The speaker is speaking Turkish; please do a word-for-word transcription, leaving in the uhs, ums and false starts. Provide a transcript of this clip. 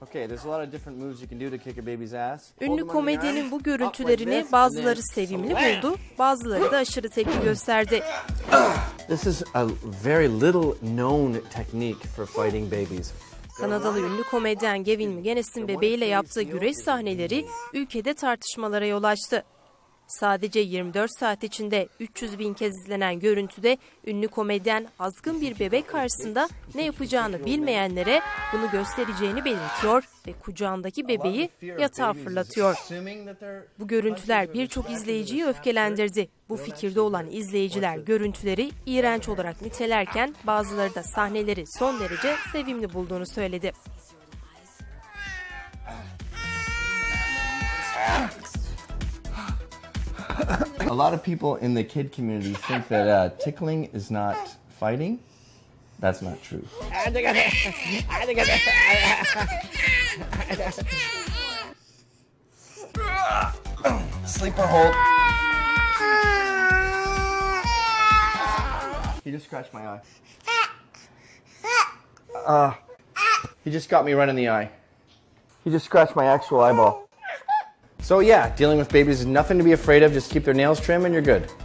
Ünlü komedyenin bu görüntülerini bazıları sevimli buldu, bazıları da aşırı tepki gösterdi. This is a very little known technique for fighting babies. Kanadalı ünlü komedyen Gavin McInnes'in bebeğiyle yaptığı güreş sahneleri ülkede tartışmalara yol açtı. Sadece yirmi dört saat içinde üç yüz bin kez izlenen görüntüde ünlü komedyen azgın bir bebek karşısında ne yapacağını bilmeyenlere bunu göstereceğini belirtiyor ve kucağındaki bebeği yatağa fırlatıyor. Bu görüntüler birçok izleyiciyi öfkelendirdi. Bu fikirde olan izleyiciler görüntüleri iğrenç olarak nitelerken bazıları da sahneleri son derece sevimli bulduğunu söyledi. A lot of people in the kid community think that uh, tickling is not fighting. That's not true. Sleeper hold. He just scratched my eye. Uh, he just got me right in the eye. He just scratched my actual eyeball. So yeah, dealing with babies is nothing to be afraid of. Just keep their nails trim and you're good.